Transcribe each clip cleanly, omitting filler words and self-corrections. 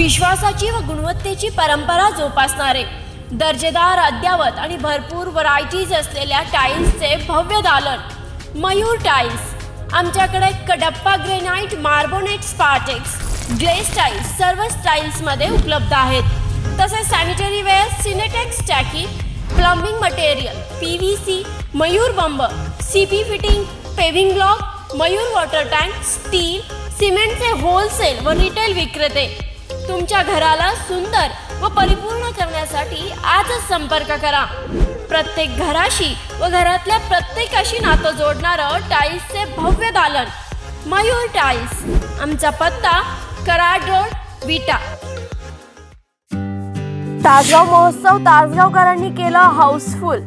विश्वासाची व गुणवत्तेची परंपरा जोपासणारे, दर्जेदार, अद्यावत आणि भरपूर व्हरायटीज असलेल्या टाईल्सचे भव्य दालन मयूर टाईल्स। आमच्याकडे Kadappa granite, marbonate, Spartex, glaze tiles सर्व स्टाईल्समध्ये उपलब्ध आहेत। तसेच सॅनिटरी वेअर, सिनेटेक्स टाकी, प्लंबिंग मटेरियल, PVC, मयूर बंब, CP fitting, paving block, Mayur water tank, steel, सिमेंटचे होलसेल व रिटेल विक्रेते। तुमच्या घराला सुंदर व परिपूर्ण करण्यासाठी आजच संपर्क करा। प्रत्येक घराशी व घरातल्या प्रत्येकाशी नातं जोडणारं टाईल्सचे भव्य दालन मयूर टाईल्स। आमचा पत्ता कराड रोड, विटा। तासगाव महोत्सव तासगावकरांनी केला हाऊसफुल।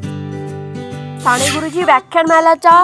साने गुरुजी व्याख्यानमालाच्या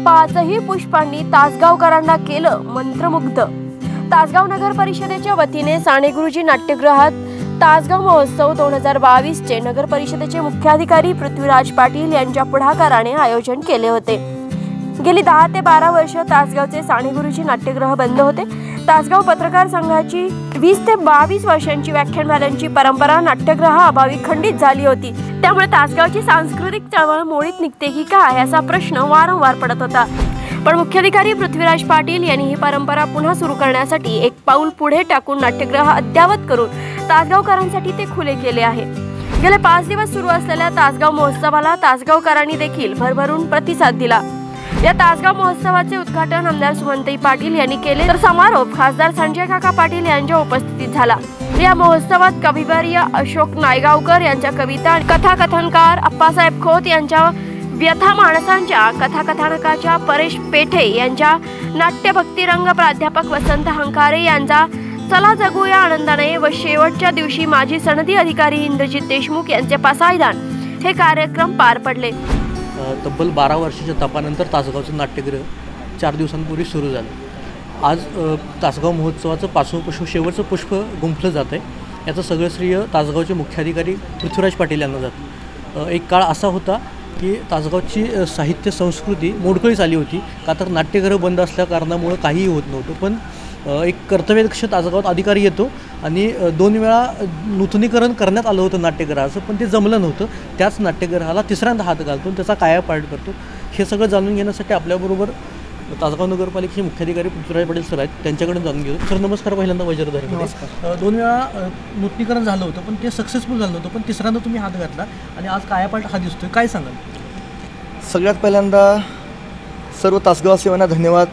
5ही पुष्पांनी तासगावकरांना केलं मंत्रमुग्ध। तासगाव नगर परिषदेच्या वतीने साने गुरुजी नाट्यगृहात तासगाव महोत्सव 2022चे नगर परिषदेचे मुख्याधिकारी पृथ्वीराज पाटील यांच्या पुढाकाराने आयोजन केले होते। गेली 10 ते 12 वर्ष तासगावचे साने गुरुजी नाट्यगृह बंद होते। तासगाव पत्रकार संघाची 20 ते 22 वर्षांची व्याख्यानमालांची परंपरा नाट्यगृहाअभावी खंडित झाली होती। त्यामुळे तासगावची सांस्कृतिक चळवळ मोडीत निघते की काय असा प्रश्न वारंवार पडत होता। पण मुख्याधिकारी पृथ्वीराज पाटील यांनी ही परंपरा पुन्हा सुरू करण्यासाठी एक पाऊल पुढे टाकून नाट्यगृह अद्यावत करून तासगावकरांसाठी ते खुले केले आहे। गेले 5 दिवस सुरू असलेल्या तासगाव महोत्सवाला तासगावकरांनी देखील भरभरून प्रतिसाद दिला। या तासगाव महोत्सवाचे उद्घाटन आमदार सुमनताई पाटील यांनी केले, तर समारोप खासदार संजय काका पाटील यांच्या उपस्थितीत झाला। या महोत्सवात कविवर्य अशोक नायगावकर यांच्या कविता, कथाकथनकार अप्पासाहेब खोत यांच्या व्यथा माणसांच्या कथाकथनकाच्या, परेश पेठे यांच्या नाट्यभक्तिरंग, प्राध्यापक वसंत हंकारे यांचा चला जगूया आनंदाने व शेवटच्या दिवशी माजी सनदी अधिकारी इंद्रजित देशमुख यांचे पसायदान हे कार्यक्रम पार पडले। तब्बल 12 वर्षाच्या तपानंतर तासगावचं नाट्यगृह 4 दिवसांपूर्वी सुरू झालं। आज तासगाव महोत्सवाचं 5वं पुष्प, शेवटचं पुष्प गुंफलं जात आहे। याचं सगळं श्रेय तासगावचे मुख्याधिकारी पृथ्वीराज पाटील यांना जातं। एक काळ असा होता की तासगावची साहित्य संस्कृती मोडकळीस आली होती, का तर नाट्यगृह बंद असल्या कारणामुळं काहीही होत नव्हतं। पण एक कर्तव्यदक्ष तासगावात अधिकारी येतो आणि 2 वेळा नूतनीकरण करण्यात आलं होतं नाट्यगृहाचं, पण ते जमलं नव्हतं। त्याच नाट्यगृहाला तिसऱ्यांदा हात घालतो, त्याचा कायापालट करतो। हे सगळं जाणून घेण्यासाठी आपल्याबरोबर तासगाव नगरपालिकेचे मुख्याधिकारी पृथ्वीराज पाटील सर आहेत, त्यांच्याकडून जाणून घेतो। सर नमस्कार, पहिल्यांदा वज्रधर। नमस्कार। 2 वेळा नूतनीकरण झालं होतं पण ते सक्सेसफुल झालं नव्हतं, पण तिसऱ्यांदा तुम्ही हात घातला आणि आज कायापालट हा दिसतोय, काय सांगाल? सगळ्यात पहिल्यांदा सर्व तासगाववासियांना धन्यवाद।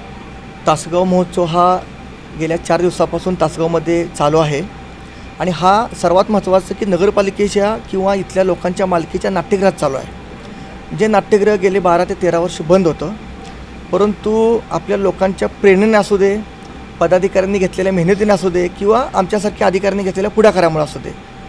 तासगाव महोत्सव हा गेल्या 4 दिवसापासून तासगावमध्ये चालू आहे आणि हा सर्वात महत्त्वाचं की नगरपालिकेच्या किंवा इथल्या लोकांच्या मालकीच्या नाट्यगृहात चालू आहे। जे नाट्यगृह गेले 12 ते 13 वर्ष बंद होतं, परंतु आपल्या लोकांच्या प्रेरणेने असू दे, पदाधिकाऱ्यांनी घेतलेल्या मेहनतीने असू दे किंवा आमच्यासारख्या अधिकाऱ्यांनी घेतलेल्या पुढाकारामुळे असू दे,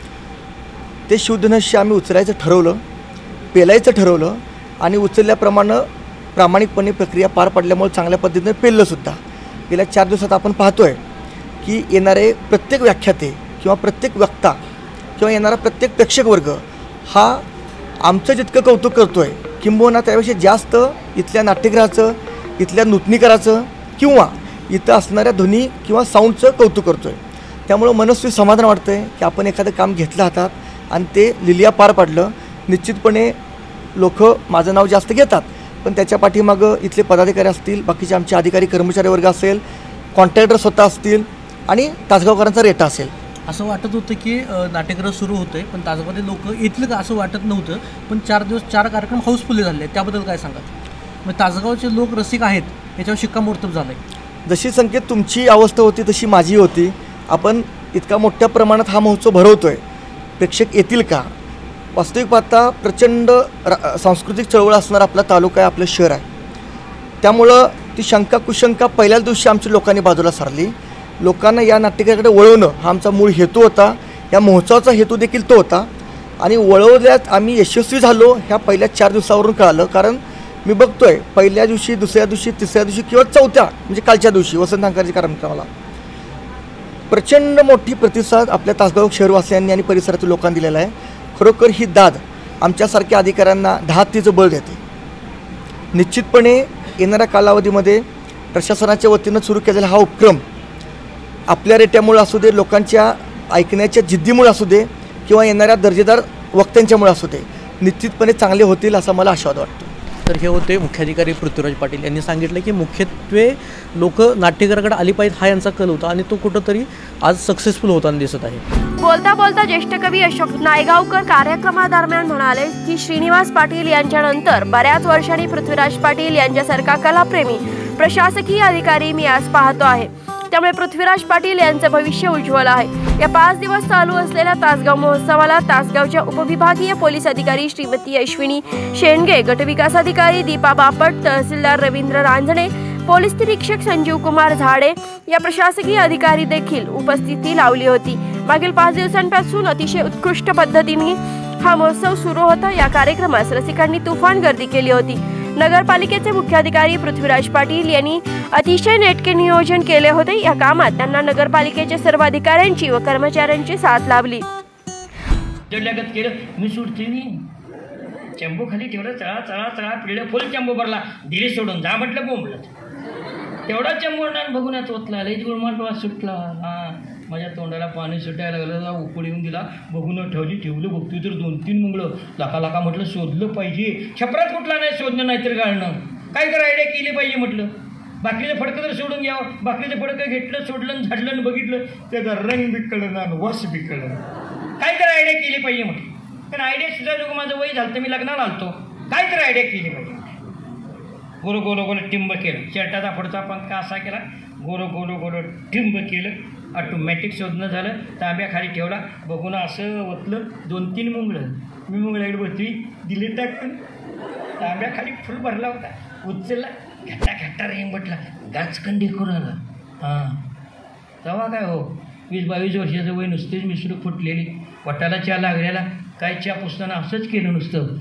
ते शुद्धधनुष्य आम्ही उचलायचं ठरवलं, पेलायचं ठरवलं आणि उचलल्याप्रमाणे प्रामाणिकपणे प्रक्रिया पार पडल्यामुळे चांगल्या पद्धतीने पेललंसुद्धा। गेल्या 4 दिवसात आपण पाहतोय की येणारे प्रत्येक व्याख्याते किंवा प्रत्येक वक्ता किंवा येणारा प्रत्येक प्रेक्षक वर्ग हा आमचं जितकं कौतुक करतो आहे, किंबहुना त्यापेक्षा जास्त इथल्या नाट्यगृहाचं, इथल्या नूतनीकराचं किंवा इथं असणाऱ्या ध्वनी किंवा साऊंडचं कौतुक करतो आहे। त्यामुळं मनस्वी समाधान वाटतं आहे की आपण एखादं काम घेतलं हातात आणि ते लिलिया पार पाडलं। निश्चितपणे लोक माझं नाव जास्त घेतात, पण त्याच्या पाठीमागं इथले पदाधिकारी असतील, बाकीचे आमचे अधिकारी कर्मचारी वर्ग असेल, कॉन्ट्रॅक्टर स्वतः असतील आणि तासगावकरांचा रेटा असेल। असं वाटत होतं की नाट्यगृह सुरू होतं आहे पण तासगावमध्ये लोक येतील का असं वाटत नव्हतं, पण 4 दिवस 4 कार्यक्रम हाऊसफुल झाले, त्याबद्दल काय सांगाल? मग तासगावचे लोक रसिक आहेत याच्यावर शिक्कामोर्तब झालं आहे। जशी संकेत तुमची अवस्था होती तशी माझी होती। आपण इतका मोठ्या प्रमाणात हा महोत्सव भरवतो आहे, प्रेक्षक येतील का? वास्तविक पाहता प्रचंड सांस्कृतिक चळवळ असणारा आपला तालुका आहे, आपलं शहर आहे। त्यामुळं ती शंका कुशंका पहिल्याच दिवशी आमच्या लोकांनी बाजूला सारली। लोकांना या नाट्यगृहाकडे वळवणं हा आमचा मूळ हेतू होता, या महोत्सवाचा हेतू देखील तो होता आणि वळवल्यात आम्ही यशस्वी झालो ह्या पहिल्या 4 दिवसावरून कळालं। कारण मी बघतोय पहिल्या दिवशी, दुसऱ्या दिवशी, तिसऱ्या दिवशी किंवा चौथ्या म्हणजे कालच्या दिवशी वसंत हंकारची कार्यक्रमाला प्रचंड मोठी प्रतिसाद आपल्या तासगाव शहरवासियांनी आणि परिसरातील लोकांनी दिलेला आहे। खरोखर ही दाद आमच्यासारख्या अधिकाऱ्यांना धास्तीचं बळ देते। निश्चितपणे येणाऱ्या कालावधीमध्ये प्रशासनाच्या वतीनं सुरू केलेला हा उपक्रम आपल्या रेट्यामुळे असू दे, लोकांच्या ऐकण्याच्या जिद्दीमुळे असू दे किंवा येणाऱ्या दर्जेदार वक्त्यांच्यामुळे असू दे, निश्चितपणे चांगले होतील असा मला आशावाद वाटतो. तर हे होते मुख्याधिकारी पृथ्वीराज पाटील यांनी सांगितलं की मुख्यत्वे लोक नाट्यगृहाकडे आली पाहिजेत हा यांचा कल होता आणि तो कुठंतरी आज सक्सेसफुल होताना दिसत आहे. बोलता बोलता ज्येष्ठ कवी अशोक नायगावकर कार्यक्रमादरम्यान म्हणाले की श्रीनिवास पाटील यांच्यानंतर बऱ्याच वर्षांनी पृथ्वीराज पाटील यांच्यासारखा कलाप्रेमी प्रशासकीय अधिकारी मी आज पाहतो आहे. त्यामुळे पृथ्वीराज पाटील यांचं भविष्य उज्ज्वल आहे. या 5 दिवस चालू असलेल्या तासगाव महोत्सवाला तासगावच्या उपविभागीय पोलीस अधिकारी श्रीमती अश्विनी शेंडगे, गटविकास अधिकारी दीपा बापट, तहसीलदार रवींद्र रांजणे, पोलीस निरीक्षक संजीव कुमार झाडे या प्रशासकीय अधिकारी देखील उपस्थिती लावली होती. मागील 5 दिवसांपासून अतिशय उत्कृष्ट पद्धतीने हा महोत्सव सुरू होता. या कार्यक्रमास रसिकांनी तुफान गर्दी केली होती. नगरपालिकेचे मुख्याधिकारी पृथ्वीराज पाटील यांनी अतिशय नेटके नियोजन केले होते. या कामात त्यांना नगरपालिकेच्या सर्व अधिकाऱ्यांची व कर्मचाऱ्यांची साथ लाभली. केलं मी सुटते मी चंबू खाली ठेवलं, चळा चळा चळा पिळलं, फुल चंबू भरला, दिली सोडून जा म्हटलं बोंबलं. तेवढा चंबू बघून ओतला, लई गुळमाटवा सुटला. हां, माझ्या तोंडाला पाणी सुटायला लागलं. उकळी येऊन दिला, बघून ठेवलं बघतोय तर 2-3 मुंगळं. लाका म्हटलं शोधलं पाहिजे. छपरात कुठला नाही शोधणं नाहीतर गाळणं. काय तर आयडिया केली पाहिजे म्हटलं. बाकीचं फडकं तर सोडून घ्यावं. बाकीचं फडकं घेतलं, सोडलं, झाडलं, बघितलं त्याचा रंग बिकळलं ना वस बिकळलं. काय तर आयडिया केली पाहिजे म्हटलं. पण आयडिया सुद्धा जो माझं वय झालं तर मी लग्नाला आलतो. काय तर आयडिया केली पाहिजे. गोल टिंब केलं. शर्टाचा पुढचा पंखा असा केला, गोल टिंब केलं. ऑटोमॅटिक शोधणं झालं. तांब्याखाली ठेवला, बघून असं ओतलं. 2-3 मुंगळं. मी मुंगळ्याकडे बसली, दिले टाकून. तांब्याखाली फुल भरला होता. उचलला, घट्टा रेंग बटला, गाचकंडी करून आला. हां, तेव्हा काय हो 20-22 वर्षाचं वय, नुसतेच मिसरू फुटलेली, वटाला चहा लागलेला. काय चहा पुसताना असंच केलं नुसतं.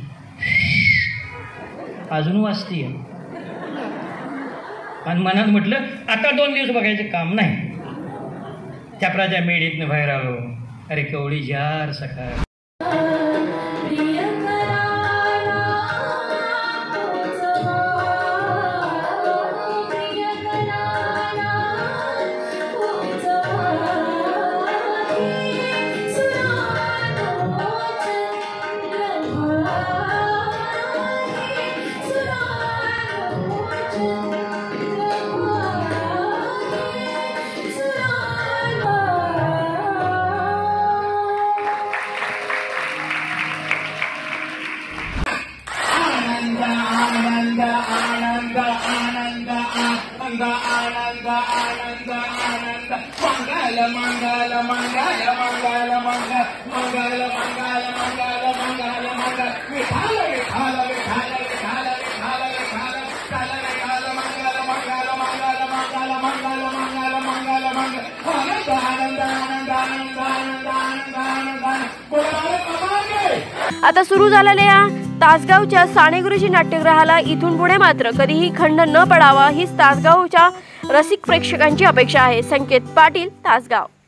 अजून वाचते आणि मनात म्हटलं आता 2 दिवस बघायचं काम नाही. त्याप्रच्या मेडीतनं बाहेर आलो. अरे केवढी जार सकाळ. आता सुरू झालेल्या तासगावच्या साने गुरुजी नाट्यगृहाला इथून पुढे मात्र कधीही खंड न पडावा हीच तासगावच्या रसिक प्रेक्षकांची अपेक्षा आहे. संकेत पाटील, तासगाव.